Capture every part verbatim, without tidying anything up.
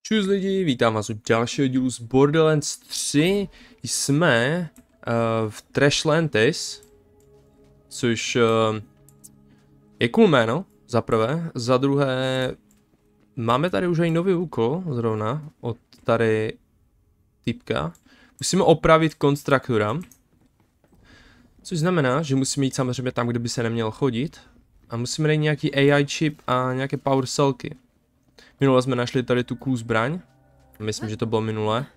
Čus lidi, vítám vás u dalšího dílu z Borderlands tři. Jsme uh, v Trashlantis, což uh, je cool jméno, za prvé. Za druhé, máme tady už i nový úkol, zrovna, od tady typka. Musíme opravit konstruktora, což znamená, že musíme jít samozřejmě tam, kde by se neměl chodit. A musíme najít nějaký A I chip a nějaké power cellky. Minule jsme našli tady tu cool zbraň. Myslím, že to bylo minule.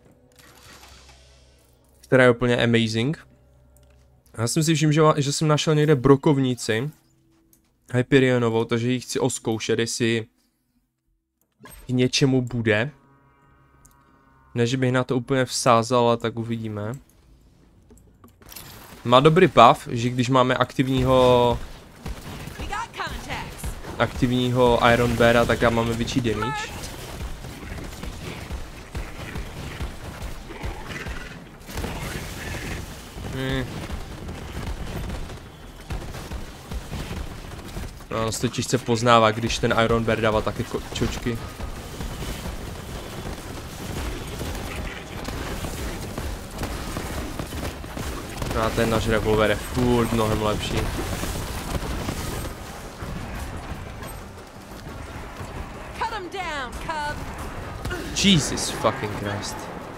Která je úplně amazing. Já jsem si všiml, že, že jsem našel někde brokovnici. Hyperionovou, takže ji chci oskoušet, jestli k něčemu bude. Ne, že bych na to úplně vsázal, ale tak uvidíme. Má dobrý buff, že když máme aktivního aktivního Iron Beara, tak já máme větší damage. Hmm. No, to těžce poznává, když ten Iron Bear dává také čočky. A ten náš revolver je furt mnohem lepší. Jesus fucking Christ.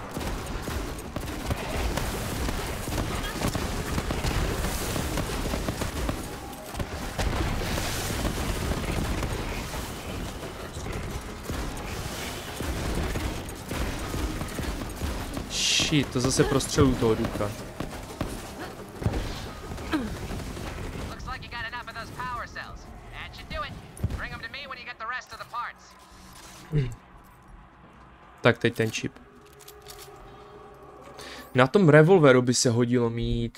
Shit, to zase prostřeluju toho ducha. Tak teď ten čip. Na tom revolveru by se hodilo mít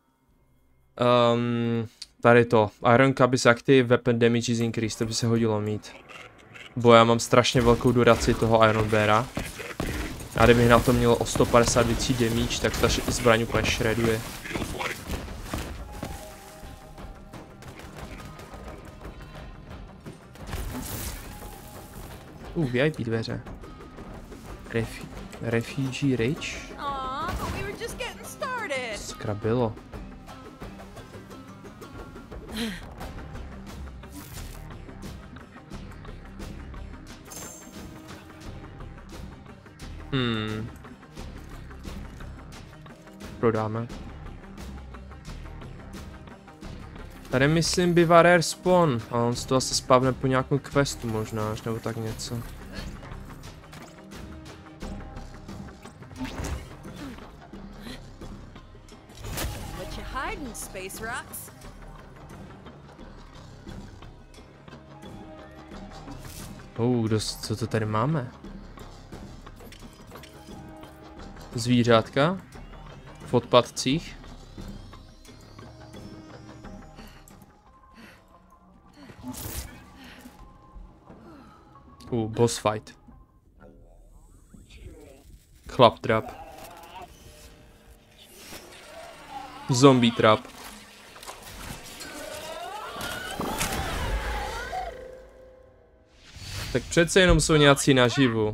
um, tady to. Iron Cabis Active Weapon Damage is Increased, to by se hodilo mít. Bo já mám strašně velkou duraci toho Iron Beara. A kdybych na to měl o sto padesát větší damage, tak ta zbraň úplně shredduje. Uh, V I P dveře. Refi Refugee Rage? Skra bylo. Hmm. Prodáme. Tady myslím bývá rare spawn, a on se to asi spavne po nějakou questu možná, až nebo tak něco. Oh, dost, co to tady máme? Zvířátka v odpadcích. Uh, boss fight. Claptrap. Zombie trap. Tak přece jenom jsou nějací naživu.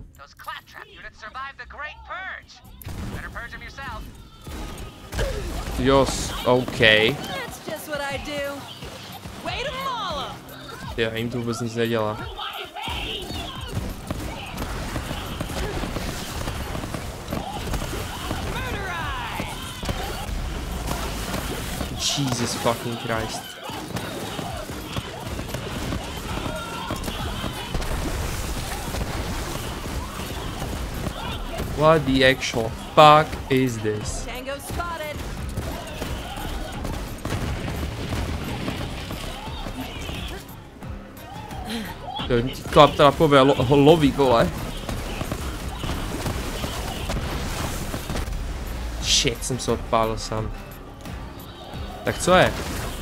Jos, OK. Já jim to vůbec nic nedělá. Jesus fucking Christ. What the actual fuck is this? Klaptrapové lo loví, vole. Shit, jsem se odpálil sám. Tak co je?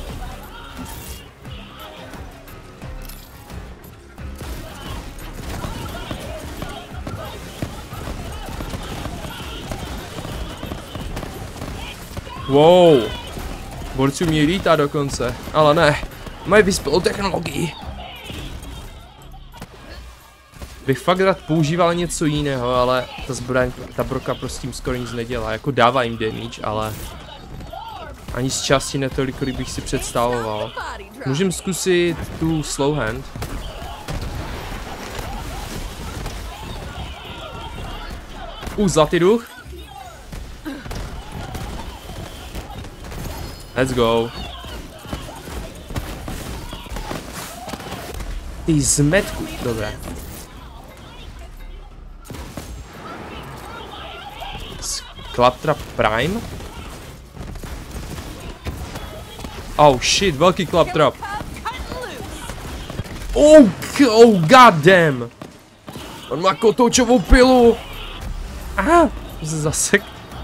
Wow. Borci umějí lítat dokonce, ale ne. Mají vyspělou technologii. Bych fakt rád používal něco jiného, ale ta zbraň, ta broka prostě tím skoro nic nedělá. Jako dává jim damage, ale ani z části netolik, kolik bych si představoval. Můžeme zkusit tu slow hand. Uh, zlatý duch. Let's go. Ty zmetku, dobré. Claptrap Prime. Oh shit, velký Claptrap. Oh, oh god damn. On má kotoučovou pilu. Aha, to se zasek.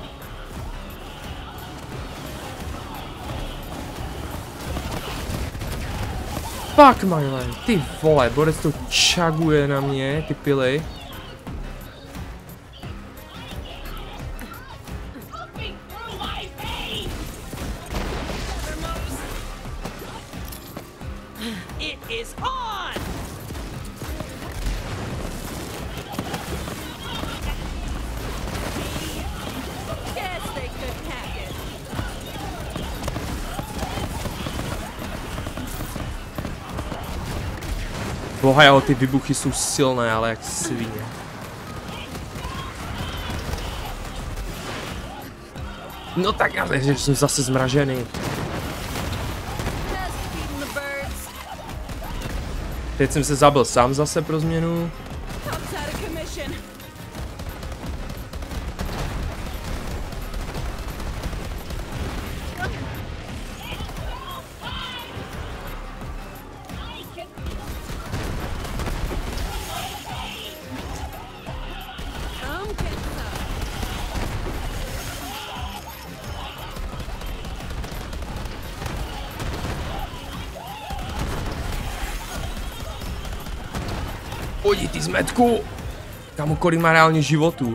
Fuck my life, ty vole, borec to čaguje na mě, ty pily. Boha jo, ty vybuchy jsou silné, ale jak svině. No tak já že jsem zase zmražený. Teď jsem se zabil sám zase pro změnu. Pojď ty zmetku! Kamu, kolik má reálně životů?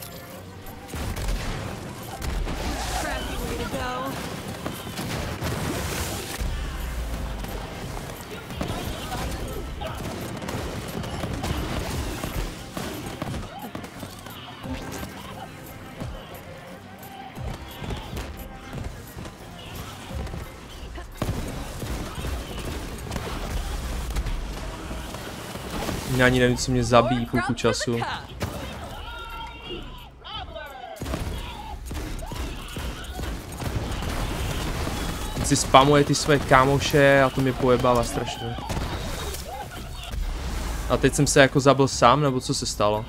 Já ani nevím, co mě zabíjí půlku času. Teď si spamuje ty své kámoše a to mě pojebává strašně. A teď jsem se jako zabil sám, nebo co se stalo?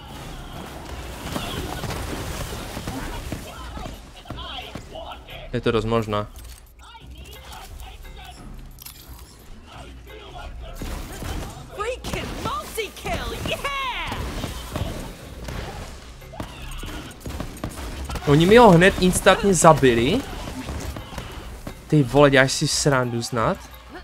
Je to dost možná. Oni mi ho hned instantně zabili. Ty vole, děláš si srandu snad?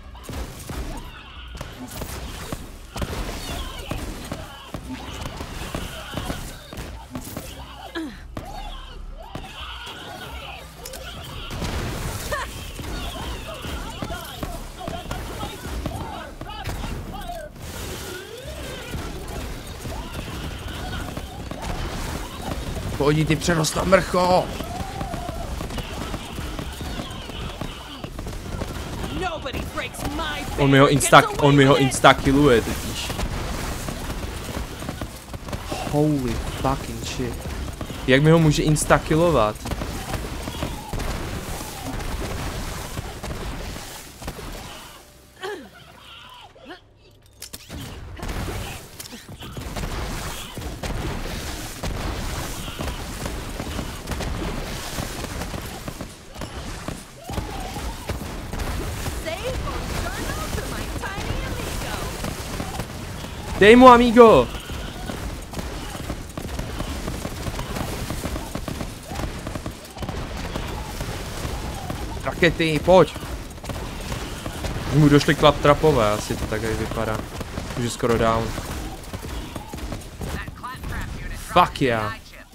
Pojď ty přerostla mrcho! On mi ho insta, on mi ho insta killuje totiž. Holy fucking shit. Jak mi ho může insta killovat? Dej mu, amigo! Rakety, pojď! Už mu došly claptrapové, asi to tak vypadá. Už je skoro down. Fuck yeah!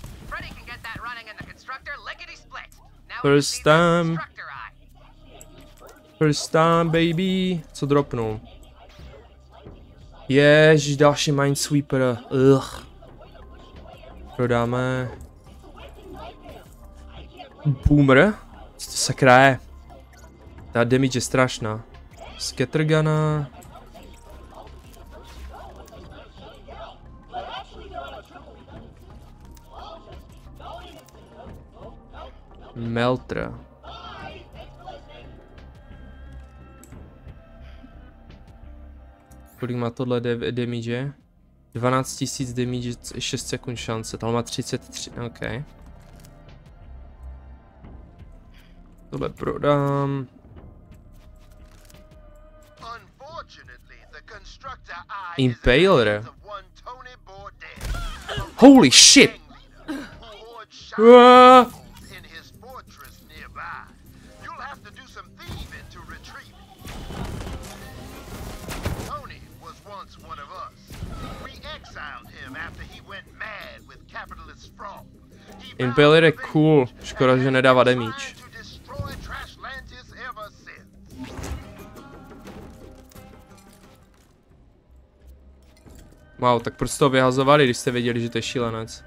First time! First time, baby! Co dropnu? Ježiš, další Minesweeper. Ugh. Prodáme. Boomer? Co to sakra je? Ta damage je strašná. Scatterguna. Melter. Kolik má tohle damage? dvanáct tisíc damage, šest sekund šance, tohle má třicet tři, ok. Tohle prodám. Impaler. Holy shit! Uh. Impaler je cool, škoda, že nedává damage. Wow, tak proč to vyhazovali, když jste věděli, že to je šílenec?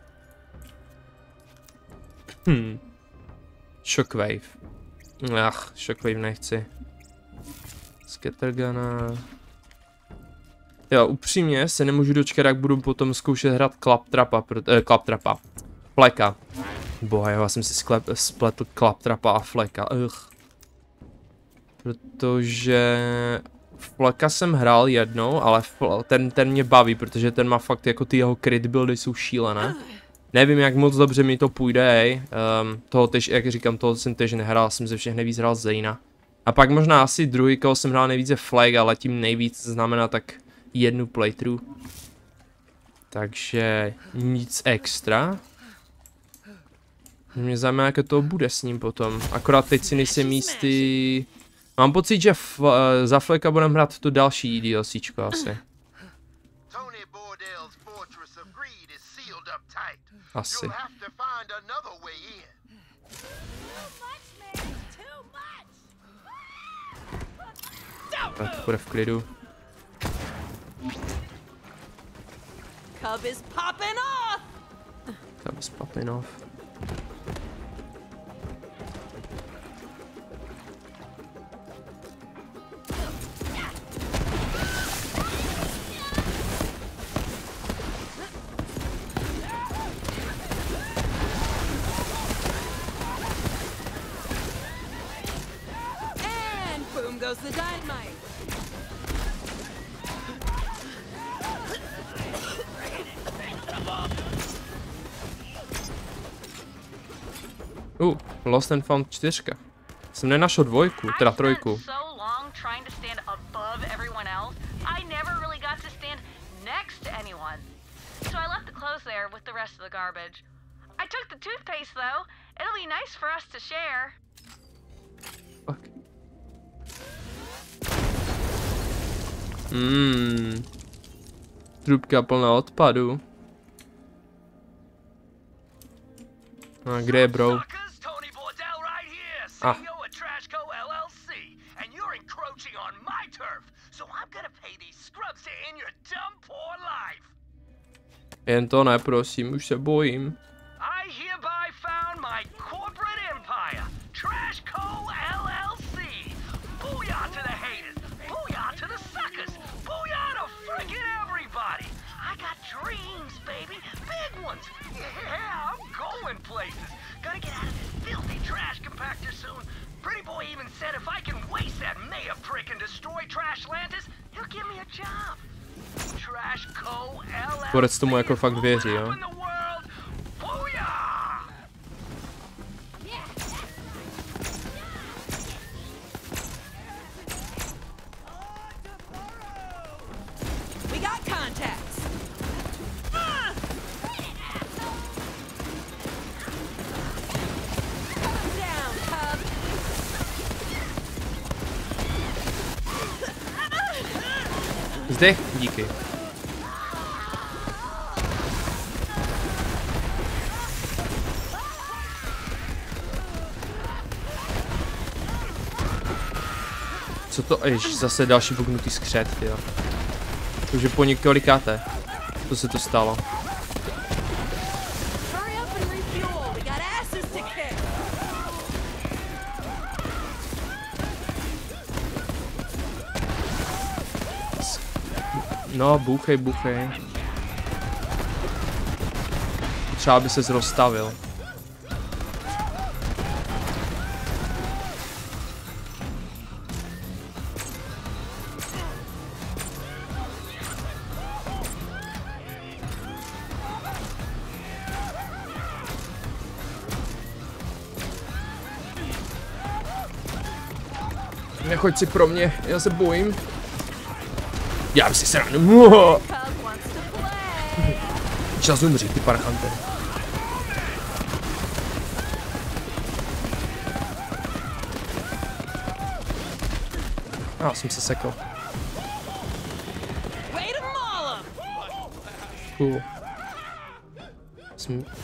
Hm. Shockwave. Ach, Shockwave nechci. Scatterguna. Jo, upřímně se nemůžu dočkat, jak budu potom zkoušet hrát Claptrapa, eh, Claptrapa. Fleka. Boha, já jsem si sklep, spletl Claptrapa a Fleka. Ugh. Protože Fleka jsem hrál jednou, ale ten, ten mě baví, protože ten má fakt jako ty jeho crit buildy jsou šílené. Nevím, jak moc dobře mi to půjde, hej. Um, toho tež, jak říkám, toho jsem tež nehrál, jsem ze všech nejvíc hrál Zayna. A pak možná asi druhý, koho jsem hrál nejvíce Flag, ale tím nejvíc znamená tak jednu playthrough. Takže nic extra. Mě zajímá, jak to bude s ním potom. Akorát teď si nejsem jistý. Mám pocit, že uh, za Fleka budeme hrát to další DLCčko asi. Asi. Tak to bude v klidu. Cub is popping off. Cub is popping off. And boom goes the dynamite. Uh, Lost and Found čtyřka. Jsem nenašel dvojku, teda trojku. Fuck. Mmm. Trubka plná odpadu. A kde je bro? Ah. Jen to ne, prosím, už se bojím. Borec tomu jako fakt věří, jo? Zdech, díky. Co to? Ježiš, zase další bugnutý skřet, jo. Takže po několikáté. To se to stalo. Hurry up and refuel. We got asses to kick. No, bouchej, bouchej. Třeba by ses rozstavil. Nechoď si pro mě, já se bojím. Já si se ránu. Cub wants to play. Čas umřít, ty parchante. Já jsem se sekl. Way to maul 'em. Cool. Jsem...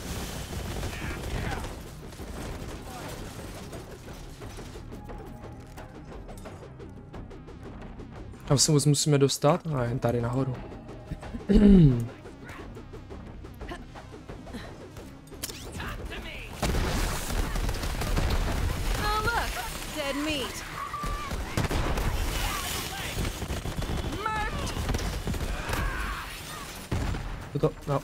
Tam se moc musíme dostat? A jen tady nahoru. Oh look, dead meat. Murked. To, no.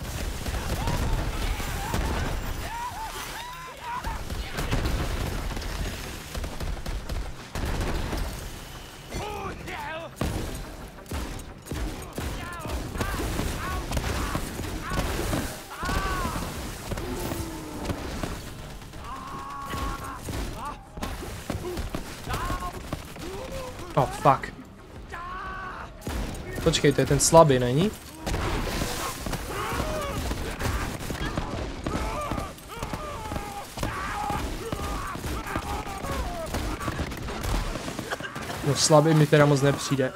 Oh, fuck. Počkej, to je ten slabý, není? No slabý mi teda moc nepřijde.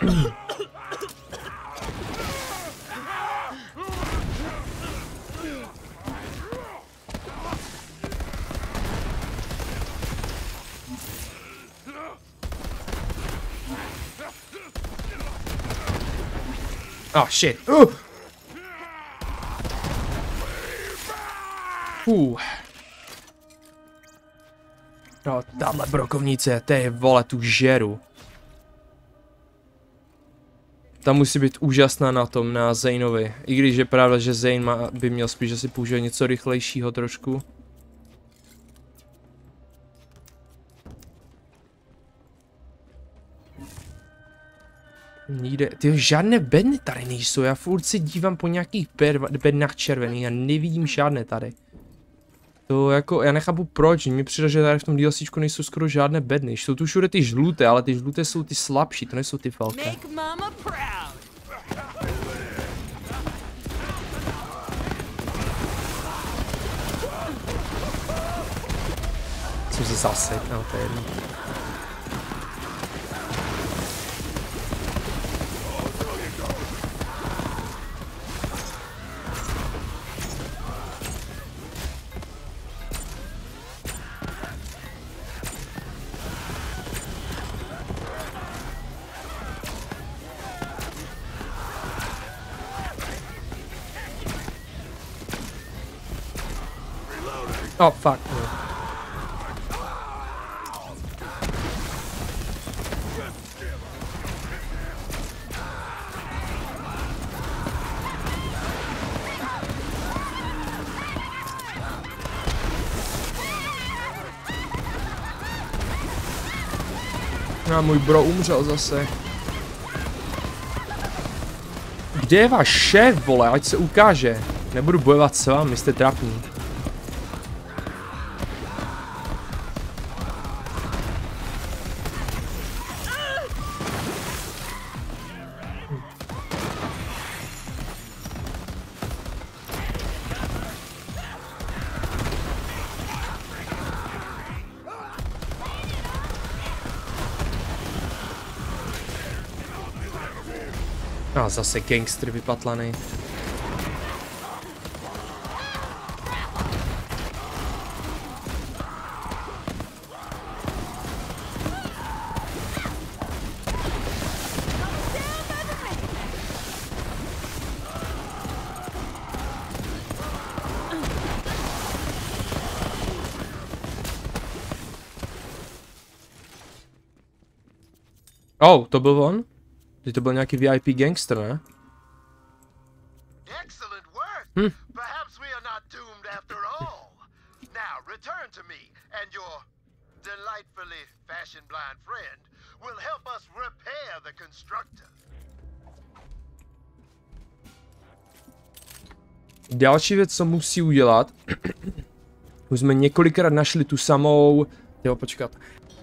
Oh shit. Uh. Uh. No, tahle brokovnice, to je vole tu žeru. Ta musí být úžasná na tom, na Zaneovi. I když je pravda, že Zane má, by měl spíš asi použít něco rychlejšího trošku. Nikde, tyjo, žádné bedny tady nejsou, já furt si dívám po nějakých bednách červených a nevidím žádné tady. To jako, já nechápu proč, mi přijde, že tady v tom DLCčku nejsou skoro žádné bedny, jsou tu všude ty žluté, ale ty žluté jsou ty slabší, to nejsou ty velké. Make mama proud. Jsem se zase, no to je jedno. Oh fuck. No. A můj bro umřel zase. Kde je váš šéf, vole, ať se ukáže. Nebudu bojovat s vámi, jste trapní. A zase gangster vypatlaný. Oh, to byl on? Teď to byl nějaký V I P gangster, ne? Excellent work. Hmm. Perhaps we are not doomed after all. Now return to me, and your delightfully fashion-blind friend will help us repair the constructor. Další věc, co musí udělat, už jsme několikrát našli tu samou, jo, počkat.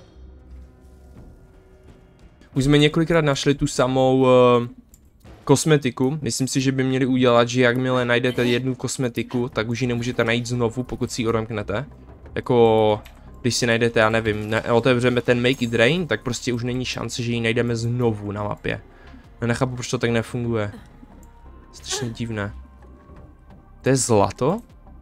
Už jsme několikrát našli tu samou uh, kosmetiku. Myslím si, že by měli udělat, že jakmile najdete jednu kosmetiku, tak už ji nemůžete najít znovu, pokud si ji odemknete. Jako, když si najdete, já nevím, ne, otevřeme ten Make It Rain, tak prostě už není šance, že ji najdeme znovu na mapě. Já nechápu, proč to tak nefunguje. Strašně divné. To je zlato?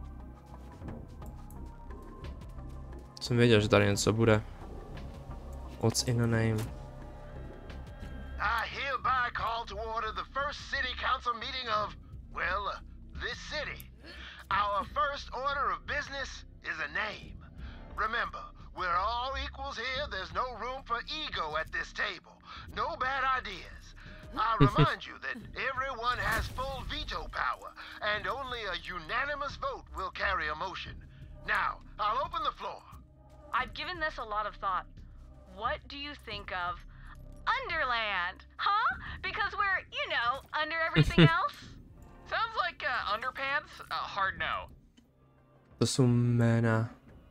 Jsem věděl, že tady něco bude. What's in a name? I hereby call to order the first city council meeting of, well, uh, this city. Our first order of business is a name. Remember, we're all equals here. There's no room for ego at this table. No bad ideas. I remind you that everyone has full veto power, and only a unanimous vote will carry a motion. Now, I'll open the floor. I've given this a lot of thought. What do you think of Underland? Huh? Because we're, you know, under everything else? Sounds like uh, underpants. Uh, hard no. To jsou jména.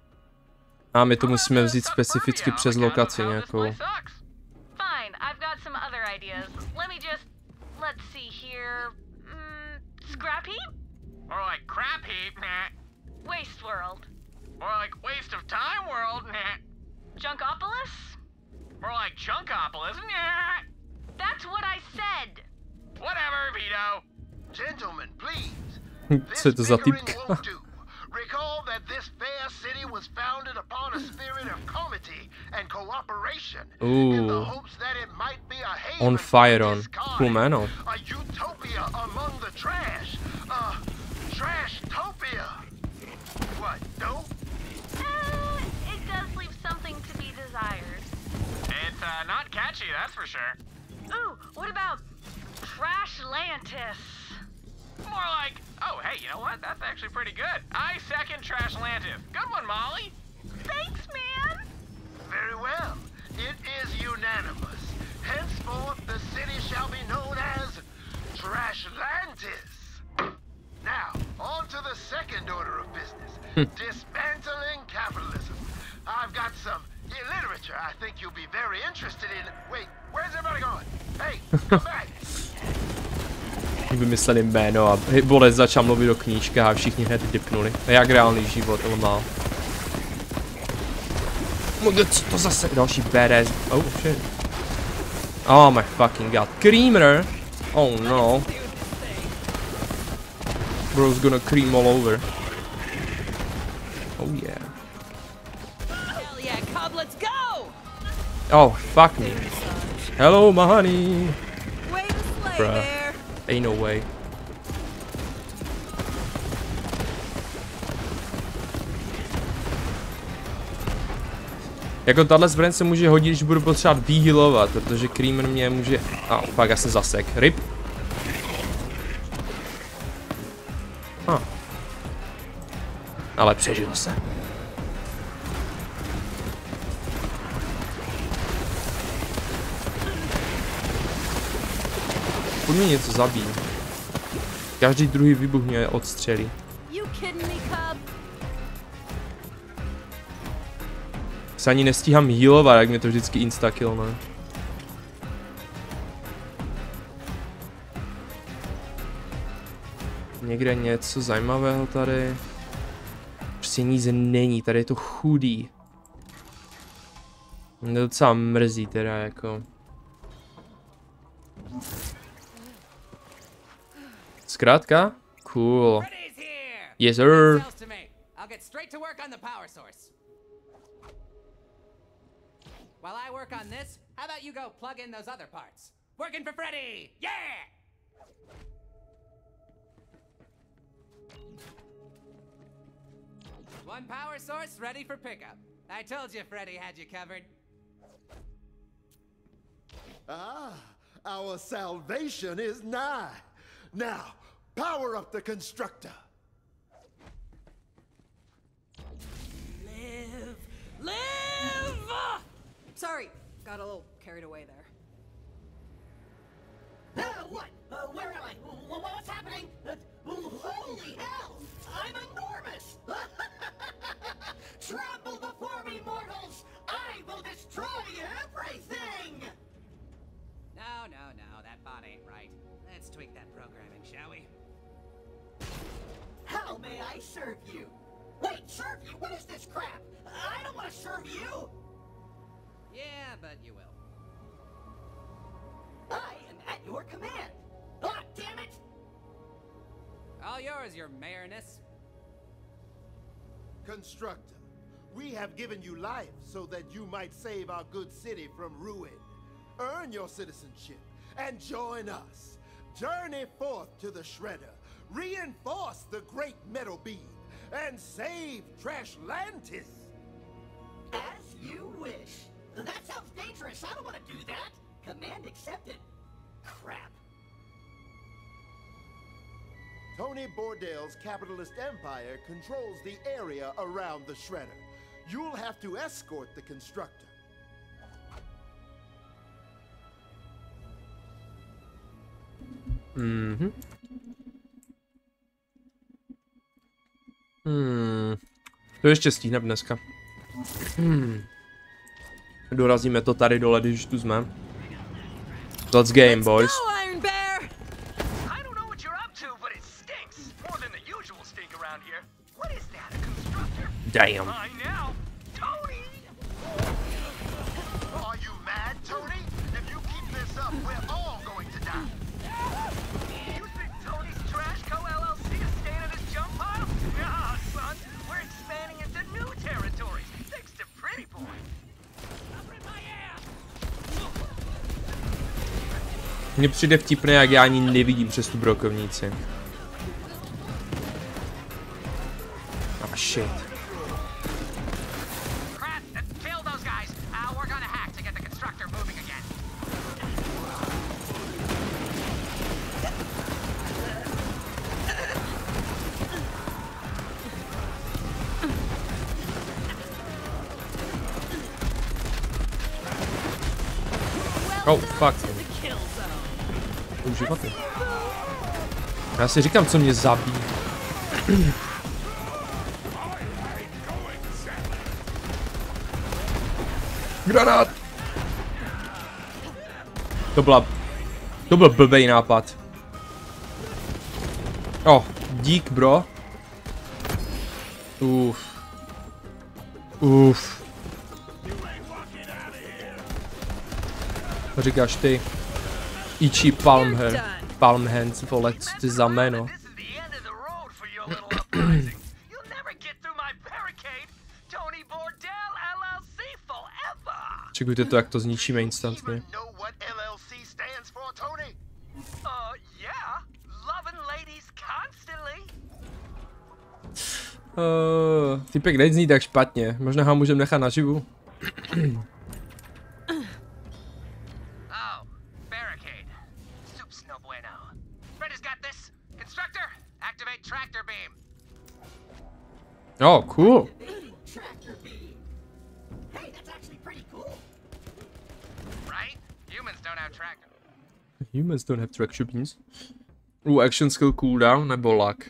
A my to musíme vzít specificky přes lokaci nějakou. Fine, I've got some other ideas. Let me just, let's see here. Mm, scrap heap? Or like crap heap, nah. Waste world. More like waste of time world, nah. Junkopolis? More like chunkopolis, nah. That's what I said. Whatever, Vito. Gentlemen, please. Co je to za typka? Recall that this fair city was founded upon a spirit of comity and cooperation in the hopes that it might be a haven On fire on. for this Cool kind, man. a utopia among the trash. A trash-topia. What, no? Uh, it does leave something to be desired. It's uh, not catchy, that's for sure. Ooh, what about Trashlantis? More like, oh, hey, you know what? That's actually pretty good. I second Trashlantis. Good one, Molly. Thanks, man. Very well. It is unanimous. Henceforth, the city shall be known as Trashlantis. Now, on to the second order of business. Dismantling capitalism. I've got some literature I think you'll be very interested in. Wait, where's everybody going? Hey, come back. Vymysleli jméno a Bolec začal mluvit do knížka a všichni hned dipnuli. A jak reálný život normál. Co to zase? Další badass. Oh shit. Oh my fucking god. Creamer! Oh no. Bro's gonna cream all over. Oh yeah. Hell yeah, Cub, let's go! Oh, fuck me. Hello, my honey. Way to slay Bruh. there. Ain't no way. Jako tahle zbraň se může hodit, když budu potřebovat výhylovat, protože Creamer mě může... A oh, pak já jsem zasek. Rip. Ah. Ale přežil se. Pojď mě něco zabít. Každý druhý výbuch mě odstřelí. You kidding me, Cub? Se ani nestíhám healovat, jak mě to vždycky instakill, ne? Někde něco zajímavého tady. Prostě nic není, tady je to chudý. Mě to docela mrzí teda jako. Zkrátka? Cool. Yes sir. I'll get straight to work on the power source. While I work on this, how about you go plug in those other parts? Working for Freddy! Yeah! One power source ready for pickup. I told you Freddy had you covered. Ah, our salvation is nigh. Now, power up the constructor. Live! Live! Sorry, got a little carried away there. Uh, what? Uh, where am I? W what's happening? Uh, holy hell! I'm enormous! Tremble before me, mortals! I will destroy everything! No, no, no, that bot ain't right. Let's tweak that programming, shall we? How may I serve you? Wait, serve you? What is this crap? I don't want to serve you! Yeah, but you will. I am at your command! Ah, damn it! All yours, your mayorness. Constructor, we have given you life so that you might save our good city from ruin. Earn your citizenship and join us. Journey forth to the Shredder, reinforce the great metal beam, and save Trashlantis! As you wish. That sounds dangerous. I don't want to do that. Command accepted. Crap. Tony Bordel's capitalist empire controls the area around the Shredder. You'll have to escort the constructor. Mhm. Hmm. To ještě stihneme dneska. Hmm. Dorazíme to tady dole, když tu jsme. Let's game, boys. Iron Bear! I don't know what you're up to, but it stinks. More than the usual stink around here. What is that, a constructor? Damn. I know. Tony! Are you mad, Tony? If you keep this up, we're all going to die. You think Tony's Trash Co. L L C is staying in his jump pile? Nah, son. We're expanding into new territories, thanks to Pretty Boy. Mně přijde vtipné, jak já ani nevidím přes tu brokovnici. Ah, shit. Crap, kill those guys. I'll work on a hack to get the constructor moving again. Oh, fuck. Životy. Já si říkám, co mě zabíjí. Granát! To byla... To byl blbej nápad. Oh, dík, bro. Uf. Uf. To říkáš ty. Ichi Palmher. Palmhands, vole, co ty za jméno? Čekujte to, jak to zničíme instantně. Uh, typek nezní tak špatně, možná ho můžeme nechat naživu. Oh, cool. Tractor beam. Hey, that's actually pretty cool. Right? Humans don't have tractor. Humans don't have tractor beams. Uh, action skill cooldown nebo luck?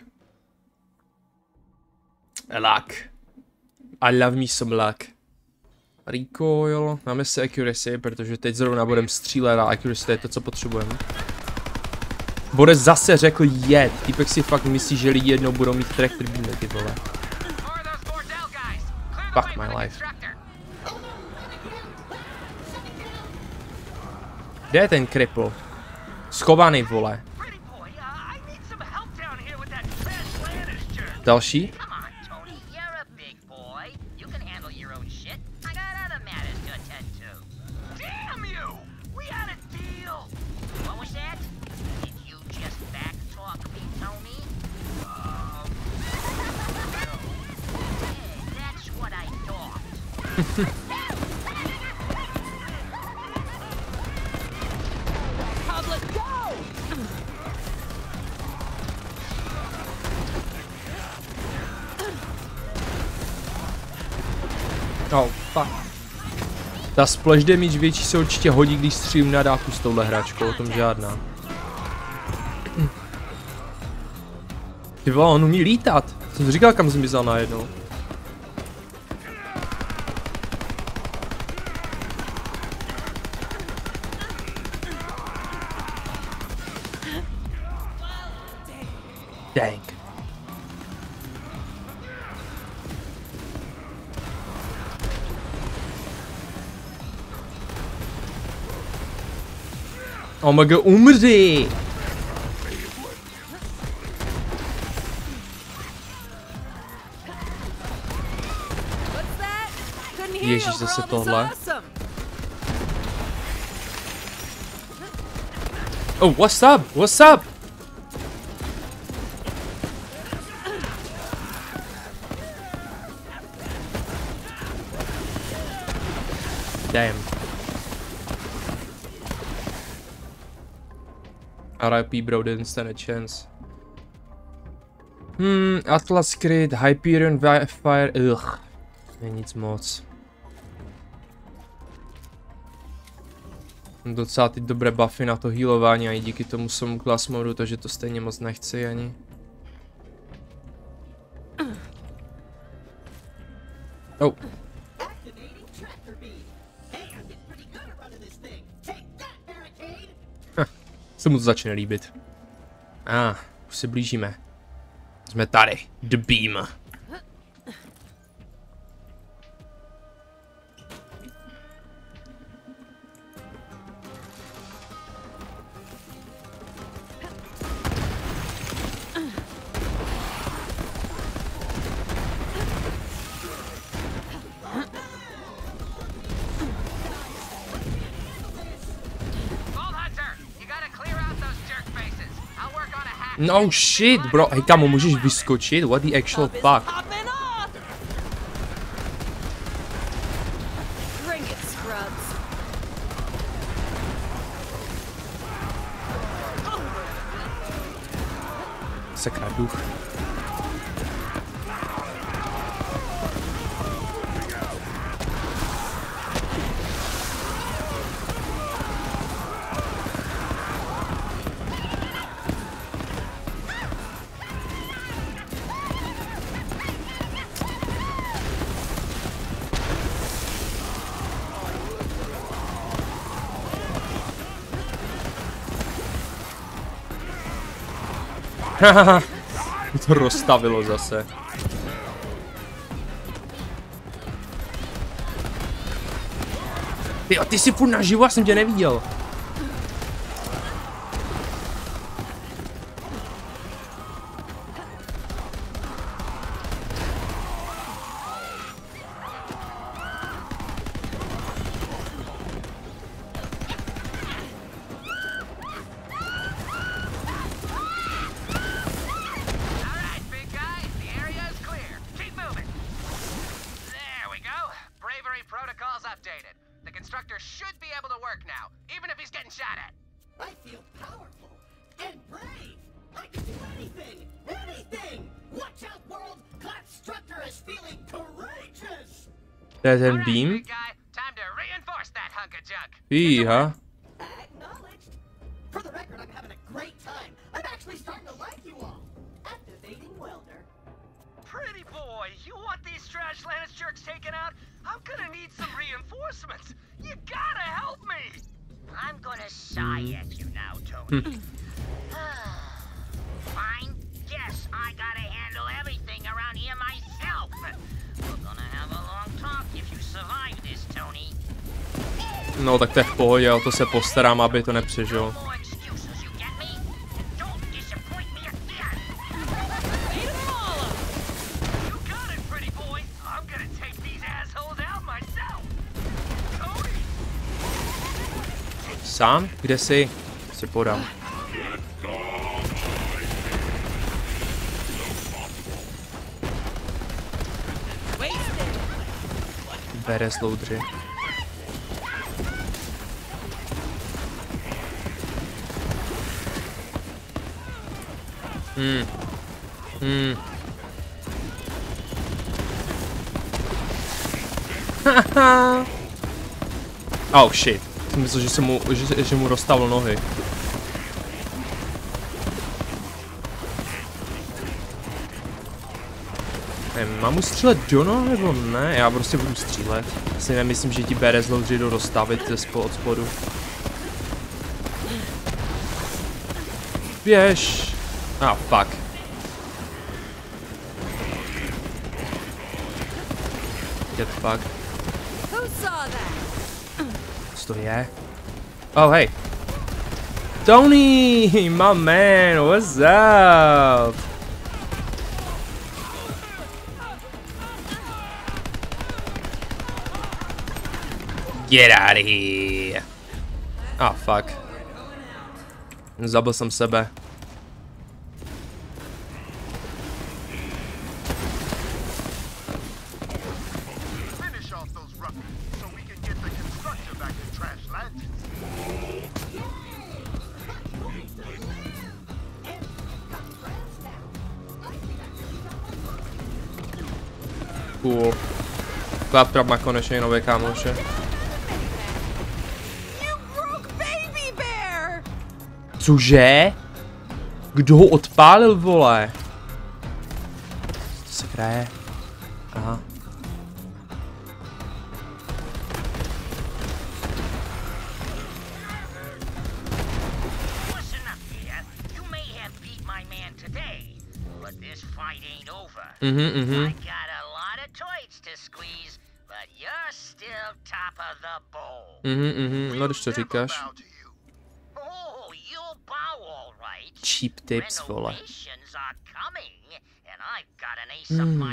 Luck. I love me some luck. Recoil, máme si accuracy, protože teď zrovna budeme střílet a accuracy je to, co potřebujeme. Boris zase řekl jed. Týpek si fakt myslí, že lidi jednou budou mít tractor beamy, ty vole. Fuck my life. Kde je ten cripple? Schovaný, vole. Další? Oh, fuck. Ta splash damage větší se určitě hodí, když střílím na dálku s touhle hračkou, o tom žádná. Ty vole, on umí lítat. Jsem to říkal, kam zmizel najednou. Dang. Omega, umři! Ježíš, zase tohle. Oh, what's up? What's up? Damn. R I P bro, didn't stand a chance. Hmm, Atlas Crit, Hyperion Fire, ugh. Není nic moc. Mám docela ty dobré buffy na to healování a i díky tomu jsem class modu, takže to stejně moc nechci ani. Oh. Hm, se mu to začne líbit. A, ah, už se blížíme. Jsme tady. The Beam. No shit, bro. Hej, kamo, můžeš vyskočit? What the actual fuck? Sakra, duch. Hahaha, to rozstavilo zase. Ty, ty jsi furt naživu, já jsem tě neviděl. To je ten Beam? Fíha. Pretty boy, you want these trash Lannis jerks taken out? I'm gonna need some reinforcements. You gotta help me. I'm gonna sigh at you now, Tony. Fine. Guess I gotta handle everything around here myself. We're gonna have a long talk if you survive this, Tony. No tak to je v pohodě, o to se postarám, aby to nepřežil. Sám? Kde jsi? Se podám. Bere sloudři. Hmm. Hmm. Oh shit. Jsem myslel, že, se mu, že, že mu rozstavil nohy. Nevím, mám mu střílet do nohy nebo ne? Já prostě budu střílet. Si nemyslím, že ti bere zlou dřídu rozstavit ze spo, od spodu. Běž! Ah, fuck. Get fuck. Co to je? Oh, hey. Tony! My man, what's up? Get out of here. Ah, fuck. Zabil jsem sebe. Cool. Klaptrap má konečně nové kámoše. Cože? Kdo ho odpálil, vole? Co se kraje? Aha. Mhm, mhm. Mhm, mhm, no když to říkáš. Cheap tips, vole. Hmm.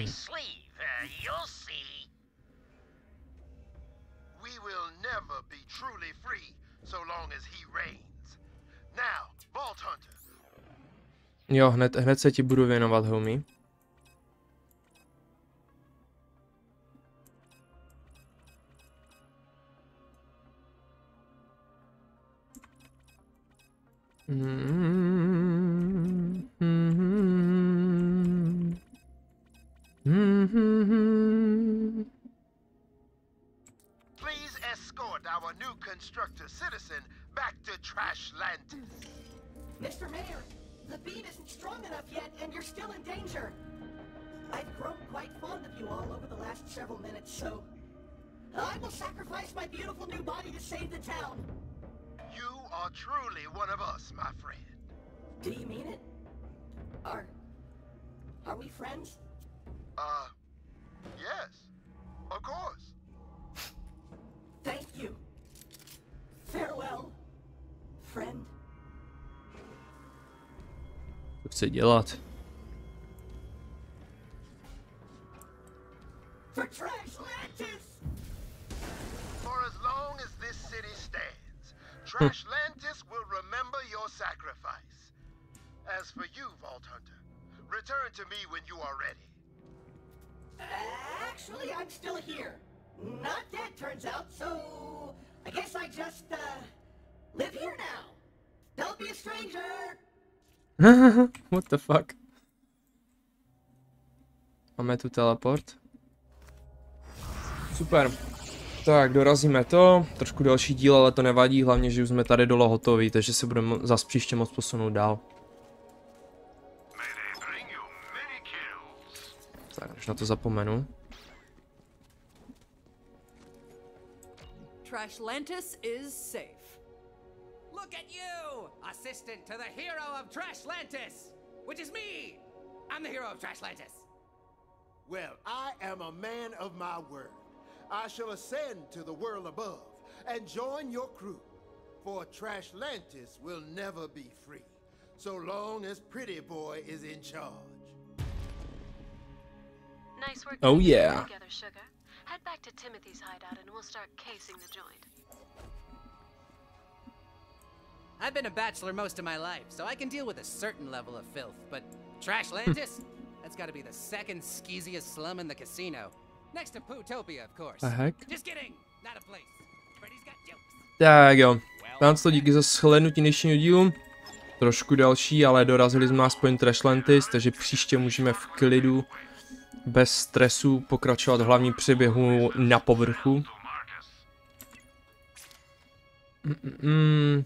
Jo, hned, hned se ti budu věnovat, homie. Mm-hmm. Mm-hmm. Mm-hmm. Please escort our new constructor citizen back to Trashlantis. Mister Mayor, the beam isn't strong enough yet, and you're still in danger. I've grown quite fond of you all over the last several minutes, so I will sacrifice my beautiful new body to save the town. You are truly one of us, my friend. Do you mean it? Are... are we friends? Uh, yes. Of course. Thank you. Farewell, friend. Co chce dělat? For Trashlantis! For as long as this city stands, Trashlantis will remember your sacrifice. As for you, Vault Hunter, return to me when you are ready. Actually, I'm still here. Not dead, turns out, so I guess I just, uh, live here now. Don't be a stranger! What the fuck? Máme tu teleport. Super. Tak, dorazíme to. Trošku další díl, ale to nevadí, hlavně, že už jsme tady dole hotoví, takže se budeme zas příště moc posunout dál. Tak, už na to zapomenu. Trashlantis is safe. Look at you! Assistant to the hero of Trashlantis! Which is me! I'm the hero of Trashlantis! Well, I am a man of my word. I shall ascend to the world above and join your crew. For Trashlantis will never be free, so long as Pretty Boy is in charge. Nice work. Oh yeah. Together, sugar. Head back to Timothy's hideout and we'll start casing the joint. I've been a bachelor most of my life, so I can deal with a certain level of filth, but Trashlantis? That's gotta be the second skeeziest slum in the casino. Next to Pootopia, of course. The heck? Just kidding, not a place. Freddy's got jokes. Tak jo. Vám to díky za shlédnutí dnešního dílu. Trošku další, ale dorazili jsme aspoň Trashlantis, takže příště můžeme v klidu bez stresu pokračovat v hlavním příběhu na povrchu. Mm-mm.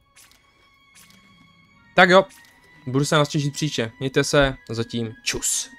Tak jo, budu se nás těšit příště. Mějte se, zatím čus.